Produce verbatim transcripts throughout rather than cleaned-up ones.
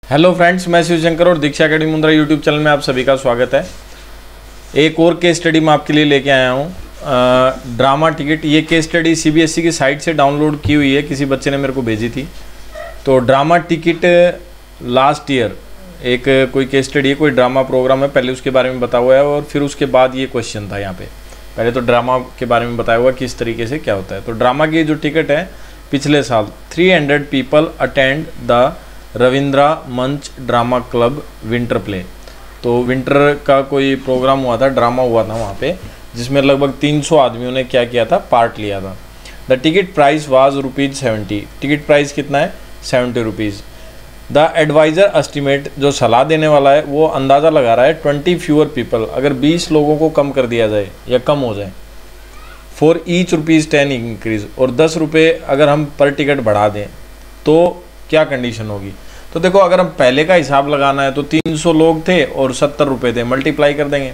Hello friends, मैं शिव शंकर और Diksha academy Mundra YouTube channel में आप सभी का स्वागत है। एक और केस स्टडी मैं आपके लिए लेके आया हूँ। ड्रामा टिकट, ये केस स्टडी सीबीएसई की साइट से डाउनलोड की हुई है, किसी बच्चे ने मेरे को भेजी थी। तो ड्रामा टिकट लास्ट ईयर एक कोई केस स्टडी है, कोई ड्रामा प्रोग्राम है, पहले उसके बारे में बताया हुआ है और फिर उसके बाद ये क्वेश्चन था यहाँ पे। पहले तो ड्रामा के बारे में बताया हुआ किस तरीके से क्या होता है। तो ड्रामा की जो टिकट है पिछले साल three hundred people attend the Ravindra Manch drama club winter play. तो विंटर का कोई प्रोग्राम हुआ था, ड्रामा हुआ था वहाँ पे, जिसमें लगभग तीन सौ आदमियों ने क्या किया था, पार्ट लिया था। The ticket price was rupees seventy. Ticket price कितना है? Seventy rupees. The advisor estimate, जो सलाह देने वाला है वो अंदाज़ा लगा रहा है ट्वेंटी फ्यूअर पीपल, अगर बीस लोगों को कम कर दिया जाए या कम हो जाए, for each rupees ten increase, और दस रुपये अगर हम पर टिकट बढ़ा दें तो क्या कंडीशन होगी। तो देखो, अगर हम पहले का हिसाब लगाना है तो तीन सौ लोग थे और सत्तर रुपये थे, मल्टीप्लाई कर देंगे,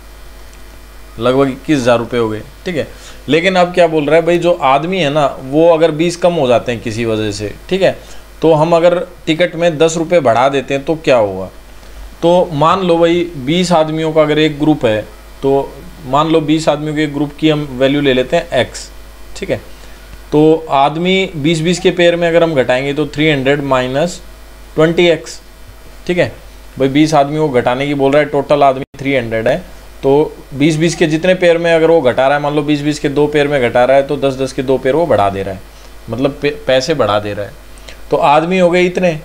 लगभग इक्कीस हज़ार रुपये हो गए, ठीक है। लेकिन अब क्या बोल रहा है भाई, जो आदमी है ना वो अगर बीस कम हो जाते हैं किसी वजह से, ठीक है, तो हम अगर टिकट में दस रुपये बढ़ा देते हैं तो क्या होगा। तो मान लो भाई बीस आदमियों का अगर एक ग्रुप है, तो मान लो बीस आदमियों के एक ग्रुप की हम वैल्यू ले लेते हैं एक्स, ठीक है। तो आदमी बीस बीस के पेयर में अगर हम घटाएंगे तो three hundred minus twenty x, ठीक है भाई। बीस आदमियों को घटाने की बोल रहा है, टोटल आदमी थ्री हंड्रेड है, तो बीस बीस के जितने पेयर में अगर वो घटा रहा है, मान लो बीस बीस के दो पेयर में घटा रहा है तो दस दस के दो पेयर वो बढ़ा दे रहा है, मतलब पैसे बढ़ा दे रहा है। तो आदमी हो गए इतने।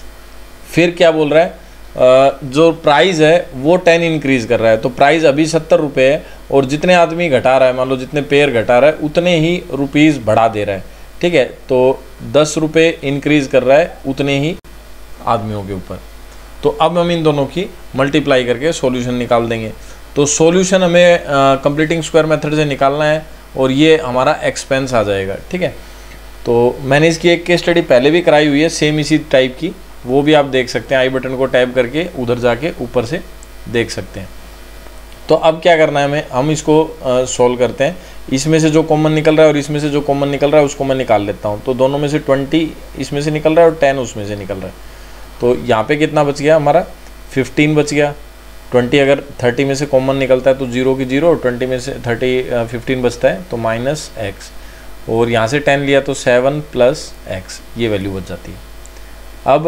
फिर क्या बोल रहा है, जो प्राइस है वो टेन इंक्रीज़ कर रहा है। तो प्राइस अभी सत्तर रुपये है और जितने आदमी घटा रहा है, मान लो जितने पेयर घटा रहा है उतने ही रुपीज़ बढ़ा दे रहा है, ठीक है। तो दस रुपये इंक्रीज़ कर रहा है उतने ही आदमियों के ऊपर। तो अब हम इन दोनों की मल्टीप्लाई करके सॉल्यूशन निकाल देंगे। तो सॉल्यूशन हमें कंप्लीटिंग स्क्वायर मेथड से निकालना है और ये हमारा एक्सपेंस आ जाएगा, ठीक है। तो मैंने इसकी एक केस स्टडी पहले भी कराई हुई है सेम इसी टाइप की, वो भी आप देख सकते हैं, आई बटन को टैप करके उधर जाके ऊपर से देख सकते हैं। तो अब क्या करना है हमें, हम इसको सॉल्व करते हैं। इसमें से जो कॉमन निकल रहा है और इसमें से जो कॉमन निकल रहा है उसको मैं निकाल लेता हूँ। तो दोनों में से ट्वेंटी इसमें से निकल रहा है और टेन उसमें से निकल रहा है। तो यहाँ पे कितना बच गया हमारा, फिफ्टीन बच गया। ट्वेंटी अगर थर्टी में से कॉमन निकलता है तो जीरो की जीरो, और ट्वेंटी में से थर्टी फिफ्टीन बचता है तो माइनस एक्स, और यहाँ से टेन लिया तो सेवन प्लस एक्स, ये वैल्यू बच जाती है। अब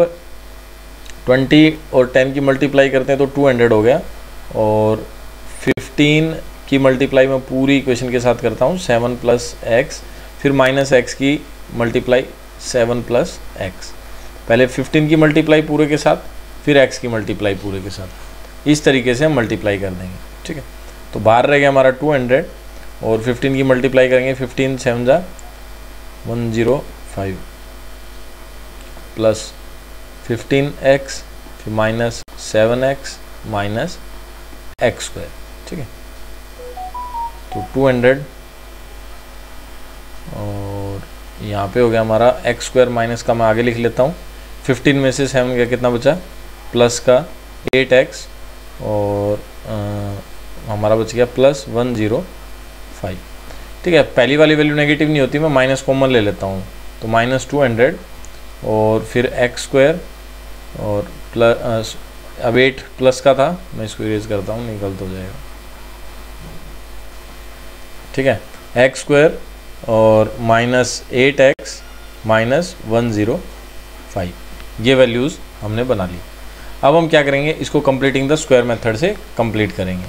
ट्वेंटी और टेन की मल्टीप्लाई करते हैं तो टू हंड्रेड हो गया, और फिफ्टीन की मल्टीप्लाई मैं पूरी इक्वेशन के साथ करता हूँ, सेवन प्लस एक्स, फिर माइनस एक्स की मल्टीप्लाई सेवन प्लस एक्स। पहले फिफ्टीन की मल्टीप्लाई पूरे के साथ, फिर एक्स की मल्टीप्लाई पूरे के साथ, इस तरीके से हम मल्टीप्लाई कर देंगे, ठीक है। तो बाहर रह गया हमारा टू हंड्रेड, और फिफ्टीन की मल्टीप्लाई करेंगे, फिफ्टीन सेवन जा one zero five, plus fifteen x, फिर minus seven x minus x square, ठीक है। तो टू हंड्रेड और यहाँ पे हो गया हमारा एक्स स्क्वायर माइनस का, मैं आगे लिख लेता हूँ। फिफ्टीन में से सेवन का कितना बचा, प्लस का एट एक्स, और आ, हमारा बच गया प्लस वन ज़ीरो फाइव, ठीक है। पहली वाली वैल्यू नेगेटिव नहीं होती, मैं माइनस कॉमन ले लेता हूँ, तो माइनस टू हंड्रेड और फिर एक्स स्क्वायर और प्लस, अब एट प्लस का था, मैं इसको इरेज करता हूँ, निकल तो जाएगा, ठीक है। एक्स स्क्वायर और minus eight x minus one zero five, ये वैल्यूज़ हमने बना ली। अब हम क्या करेंगे, इसको कंप्लीटिंग द स्क्वायर मेथड से कंप्लीट करेंगे।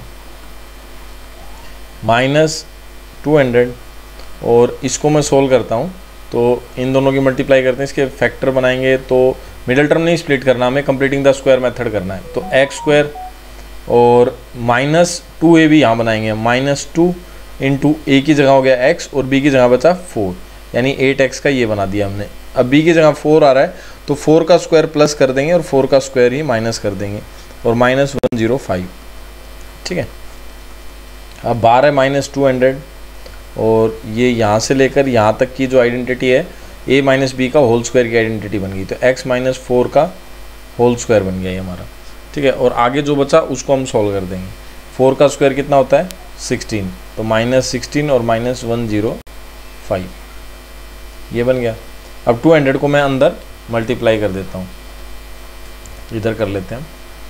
माइनस टू हंड्रेड और इसको मैं सोल्व करता हूँ, तो इन दोनों की मल्टीप्लाई करते हैं, इसके फैक्टर बनाएंगे। तो मिडल टर्म नहीं स्प्लिट करना, हमें कंप्लीटिंग द स्क्वायर मेथड करना है। तो एक्स स्क्वायर और माइनस टू ए भी यहाँ बनाएंगे, माइनस टू इंटू ए की जगह हो गया एक्स और बी की जगह बचा फोर, यानी एट एक्स का ये बना दिया हमने। अब बी की जगह फोर आ रहा है तो फोर का स्क्वायर प्लस कर देंगे और फोर का स्क्वायर ही माइनस कर देंगे, और माइनस वन ज़ीरो फाइव, ठीक है। अब बार है माइनस टू हंड्रेड, और ये यहाँ से लेकर यहाँ तक की जो आइडेंटिटी है ए माइनस बी का होल स्क्वायर की आइडेंटिटी बन गई। तो एक्स माइनस फोर का होल स्क्वायर बन गया ये हमारा, ठीक है। और आगे जो बचा उसको हम सॉल्व कर देंगे। फोर का स्क्वायर कितना होता है, सिक्सटीन, तो माइनस सिक्सटीन और माइनस वन ज़ीरो फाइव, ये बन गया। अब टू हंड्रेड को मैं अंदर मल्टीप्लाई कर देता हूँ, इधर कर लेते हैं,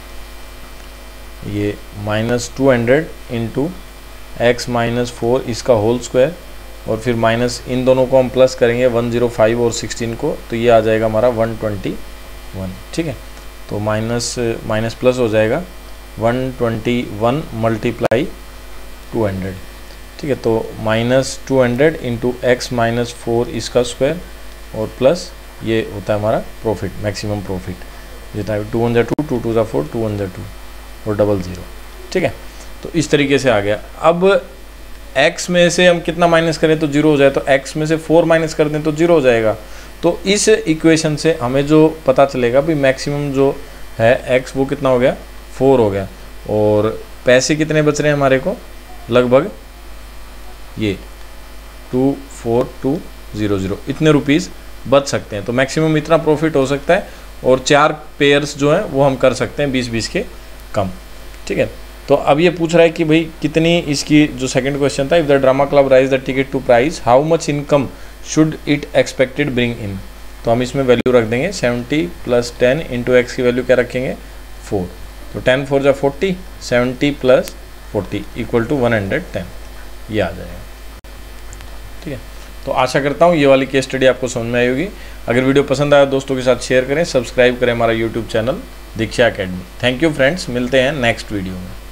ये minus two hundred into X minus four इसका होल स्क्वायर, और फिर माइनस इन दोनों को हम प्लस करेंगे वन ज़ीरो फाइव और सिक्सटीन को, तो ये आ जाएगा हमारा वन ट्वेंटी वन। ठीक है, तो माइनस माइनस प्लस हो जाएगा one twenty one multiply two hundred. ठीक है, तो minus two hundred into X minus four इसका स्क्वायर और प्लस ये होता है हमारा प्रॉफिट, मैक्सिमम प्रॉफिट, जितना टू वन ज़ा टू, टू टू ज़ा फोर, टू वन ज़ा टू और डबल ज़ीरो। ठीक है, तो इस तरीके से आ गया। अब x में से हम कितना माइनस करें तो जीरो हो जाए, तो x में से फोर माइनस कर दें तो जीरो हो जाएगा। तो इस इक्वेशन से हमें जो पता चलेगा भी मैक्सिमम जो है x वो कितना हो गया, फोर हो गया, और पैसे कितने बच रहे हैं हमारे को, लगभग ये two four two zero zero इतने रुपीज़ बच सकते हैं। तो मैक्सिमम इतना प्रॉफिट हो सकता है, और चार पेयर्स जो हैं वो हम कर सकते हैं बीस बीस के कम। ठीक है, तो अब ये पूछ रहा है कि भाई कितनी इसकी, जो सेकंड क्वेश्चन था, if the drama club raise the ticket to price how much income should it expected bring in. तो हम इसमें वैल्यू रख देंगे seventy plus ten into X की वैल्यू क्या रखेंगे, फोर, तो टेन फोर जा forty, seventy plus forty equal to one hundred ten, ये आ जाएगा। ठीक है, तो आशा करता हूँ ये वाली केस स्टडी आपको समझ में आई होगी। अगर वीडियो पसंद आया दोस्तों के साथ शेयर करें, सब्सक्राइब करें हमारा YouTube channel Diksha Academy. Thank you friends, मिलते हैं नेक्स्ट वीडियो में।